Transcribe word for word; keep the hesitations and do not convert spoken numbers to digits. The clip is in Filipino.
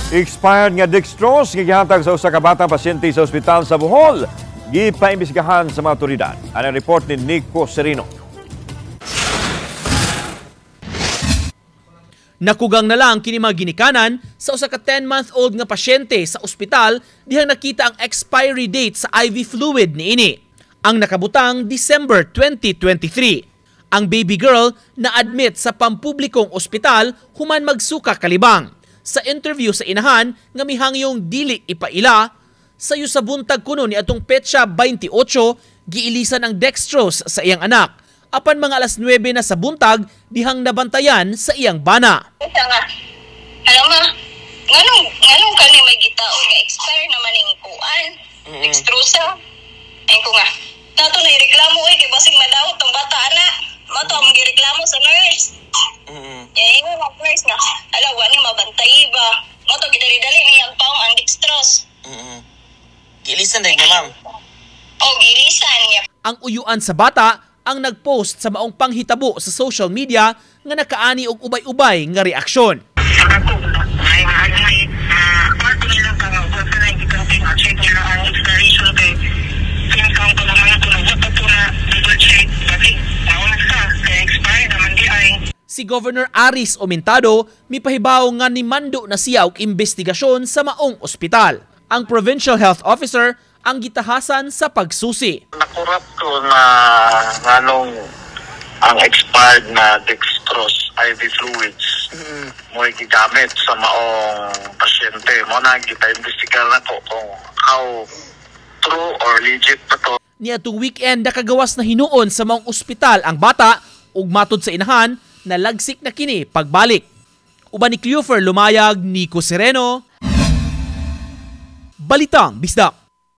Expired nga dextrose nga gihatag sa usa ka batang pasyente sa ospital sa Bohol. Gipaimbestigahan sa mga otoridad. Ang report ni Nico Serino. Nakugang na lang kini mga ginikanan sa usa ka ten-month-old nga pasyente sa ospital dihang nakita ang expiry date sa I V fluid niini. Ang nakabutang December twenty twenty-three. Ang baby girl na-admit sa pampublikong ospital human magsuka kalibang. Sa interview sa inahan nga mihangyong dili ipaila, sayo sa buntag kuno ni atong petsa twenty-eight, giilisan ang dextrose sa iyang anak. Apan mga alas nuwebe na sa buntag, dihang nabantayan sa iyang bana. Ito nga, alam mo, nganong, nganong ka ni may gitao nga expire naman yung kuan, mm. dextrosa. Ayun ko nga, nato na ireklamo eh, kay basig madawat tong bata na. Mato ang gireklamo sa nurse. Mm. Yan yung mga nurse nga, alawa ni mabantay ba. Mato gidali-dali niyang paong ang dextrose. Mm. Gilisan rin na, ma'am. Oh, gilisan niya. Ang uyuan sa bata ang nagpost sa maong panghitabo sa social media nga nakaani og ubay-ubay nga reaksyon. Si Governor Aris Omentado mipahibaw nga nimando na siya og investigasyon sa maong ospital. Ang Provincial Health Officer ang gitahasan sa pagsusi. Nakurap ko na nganong ang expired na dextrose I V fluids mm-hmm. mo gigamit sa maong pasyente. Mo na gita-investigar na ko kung how true or legit pa to. Niadtong weekend nakagawas na hinuon sa maong ospital ang bata ug matod sa inahan nalagsik na kini pagbalik. Uban ni Cleofer Lumayag, Nico Sereno, Balitang Bisdak.